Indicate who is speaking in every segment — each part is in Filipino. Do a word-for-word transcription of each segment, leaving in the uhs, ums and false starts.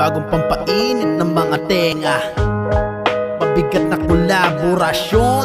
Speaker 1: Bagong pampainit ng mga tenga, pabigat na kolaborasyon,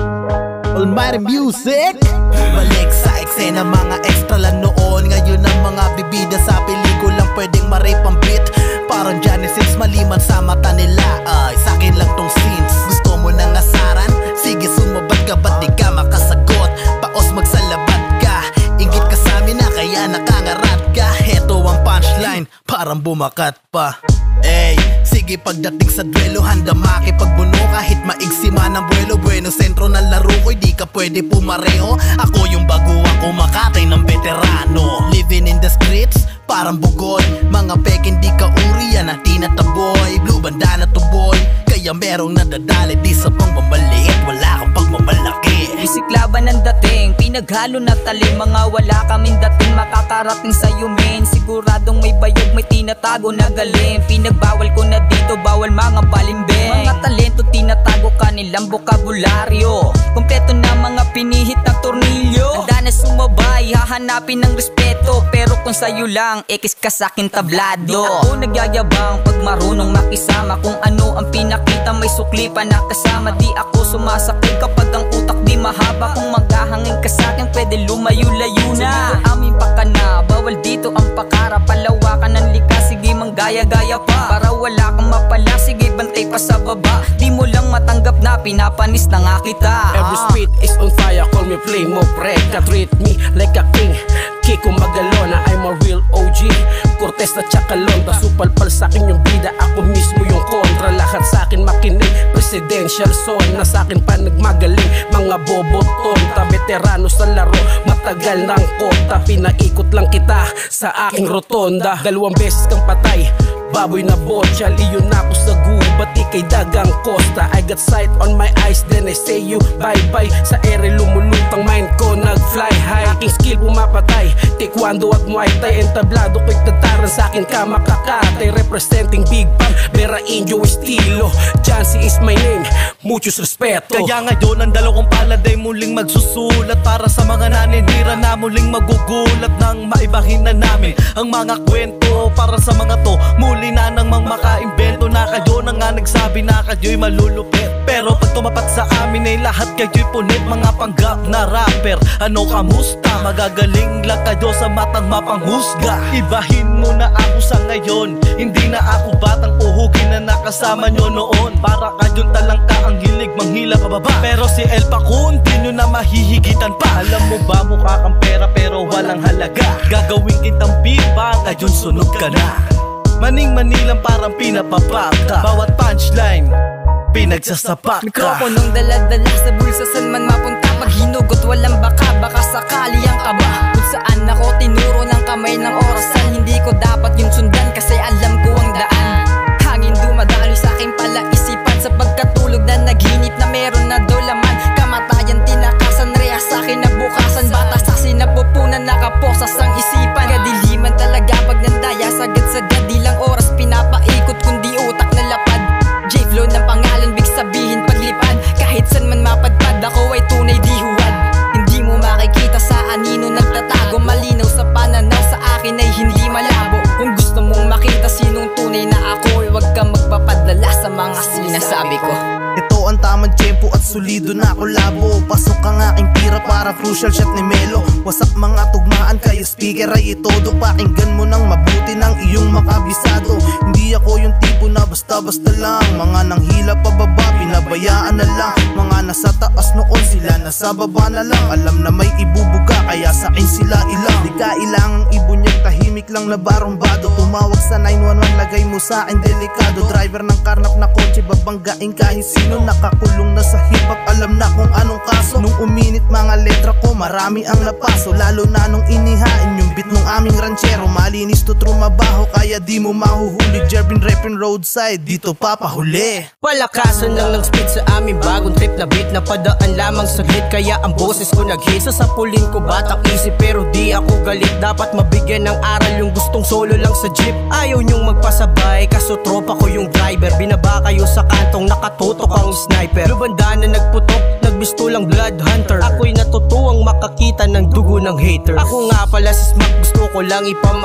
Speaker 1: Almighty Music. Balik sa eksena, mga extra lang noon. Ngayon ang mga bibida sa pelikulang pwedeng ma-rape ang beat. Parang Genesis, maliman sa mata nila. Ay, sa'kin lang tong scenes. Gusto mo nang asaran? Sige, sumabad ka, ba't di ka makasagot? Paos magsalabat ka, inggit ka sa amin na kaya nakangarat ka. Heto ang punchline, parang bumakat pa. Ey, sige pagdating sa duelo, handa makipagbuno kahit maigsi man ang buwelo. Bueno, sentro ng laro ko, di ka pwede pumareho. Ako yung baguang kumakatay ng veterano. Living in the streets, parang bugol. Mga peking di ka uri, yan ang tinataboy. Blue bandana to boy, kaya merong nadadali. Di sa pang mamaliit, wala kang pagmamalaki.
Speaker 2: Bisiklaban ang dating, pinaghalo na talim. Mga wala kaming dating, makakarating sa'yo men. Siguradong may bayog, may tinatago na galing. Pinagbawal ko na dito, bawal mga balimbing. Mga talento, tinatago kanilang bokabularyo. Kompleto na mga pinihit na tornilyo. Handa na sumabay, hahanapin ng respeto. Pero kung sa'yo lang, ekis ka sa'kin tablado. Di ako nagyayabang pag marunong makisama. Kung ano ang pinakita, may sukli pa na kasama. Di ako sumasakay kapag ang utak di mahaba. Kung maghahangin ka sa'kin, pwede lumayo-layo na. Siguro amin pa ka na, bawal dito ang pakara. Palawakan ng likas, sige manggaya-gaya pa. Para wala kang mapala, sige bantay pa sa baba. Di mo lang matanggap na pinapanis na nga kita.
Speaker 3: Every street is on fire, call me flame of red. Treat me like a king, Kiko Magalona, I'm a real O G. Cortez na Chakalonda, supalpal sa'kin yung bida, ako mismo yung kontra. Lahat sa'kin makinig, presidential zone. Na sa'kin pa nagmagaling, mga boboton. Ta veterano sa laro, matagal ng kota. Pinaikot lang kita sa aking rotonda. Dalawang beses kang patay, baboy na botya. Liyo na ako sa gubat, ikay dagang costa. I got sight on my eyes, then I say you bye-bye. Sa ere lumulutang mind ko, nag-fly high. Aking skill pumapatay, taekwondo at muay thai. Entablado ko'y tataran, sa'kin ka makakatay. Representing Big Bang, Vera Indio estilo. Jancy is my name, muchos respeto.
Speaker 4: Kaya ngayon ang dalawang palad ay muling magsusulat. Para sa mga naninira na muling magugulat. Nang maibahin na namin ang mga kwento. Para sa mga to, muli na nang makaimbento. Na kayo na nga nagsabi na kayo'y malulupit. Pero pag tumapat sa amin ay lahat kayo'y punit. Mga panggap na rapper, ano kamusta? Magagaling lang kayo sa matang mapanghusga. Ibahin mo na ako sa ngayon, hindi na ako batang uhugin na nakasama nyo noon. Para kayo'y talangka ang hilig manghila pababa. Pero si El Pacun, di nyo na mahihigitan pa. Alam mo ba mukha kang pera pero walang halaga. Gagawin kitang pipa, ngayon sunog ka na. Maning-manilang parang pinapapaka. Bawat punchline, pinagsasapak ka.
Speaker 2: Mikroponong dala-dala sa bulsa, san man mapunta. Pag hinugot walang baka, baka sakali ang kaba. Kung saan ako tinuro ng kamay ng orasan. Hindi ko dapat yung sundan kasi alam ko ang daan. Hangin dumadaloy sa aking palaisipan. Sa pagkatulog na naghinip na meron na dolaman. Kamatayan tinakasan, reha sa akin na bukasan. Bata sa sinapupunan, nakaposas ang isipan. Kadiliman talaga pag nandaya, sagad-sagad. Di lang oras pinapaikot kundi utak na lapad. J-Flow ng pangalan, big sabihin paglipad. Kahit san man mapadpad, ako ay tunay di huwad. Hindi mo makikita sa anino nagtatago. Malinaw sa pananaw, sa akin ay hindi malabo. Kung gusto mong makita sinong tunay na ako, ay huwag kang magpapadala sa mga sinasabi ko.
Speaker 1: Ito ang tamang tempo at solido na kolabo. Pasok ang aking tira para crucial shot ni Melo. Wasak mga tugmaan, kayo speaker ay itodo. Pakinggan mo ng mabuti ng iyong makabisado. Hindi ako yung tipo na basta-basta lang. Mga nanghila pababa, pinabayaan na lang. Mga nasa taas noon, sila nasa baba na lang. Alam na may ibubuga, kaya sa akin sila ilang. Di kailangang ibunyag, tahimik lang na barumbado. Tumawag sa nine one one, lagay mo sa akin delikado. Driver ng karnap na kotse, babanggain kahit sino. Nakakulong na sa hip-hop, alam na kung anong kaso. Nung uminit mga letra ko, marami ang napaso. Lalo na nung inihain yung beat ng aming ranchero. Malinis to trumabaho, kaya di mo mahuhuli. Jervin reppin' roadside, dito papahuli.
Speaker 3: Palakasan lang ng speed sa aming bagong trip na beat. Napadaan lamang saglit, kaya ang boses ko nag-hit. Sasapulin ko batang isip pero di ako galit. Dapat mabigyan ng aral yung gustong solo lang sa jeep. Ayaw nyong magpasabay, kaso tropa ko yung driver. Binaba kayo sa kantong nakatutok ang sniper. Lubanda na nagputok, nagbisto lang blood hunter. Ako'y natutuwang makakita ng dugo ng hater. Ako nga pala si Smack, gusto ko lang ipamahagi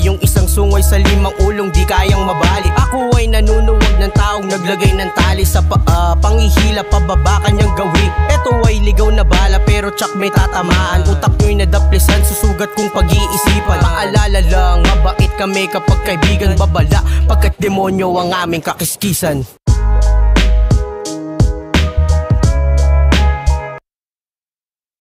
Speaker 3: Yung isang sungay sa limang ulong di kayang mabali. Ako ay nanunuwag ng taong naglagay ng tali sa paa, pangihila pababa kanyang gawi. Eto ay ligaw na bala pero tsak may tatamaan. Utak nyo'y nadaplisan, susugat kung pag-iisipan. Paalala lang, mabait kami kapag kaibigan babala, pagkat demonyo ang aming kakiskisan.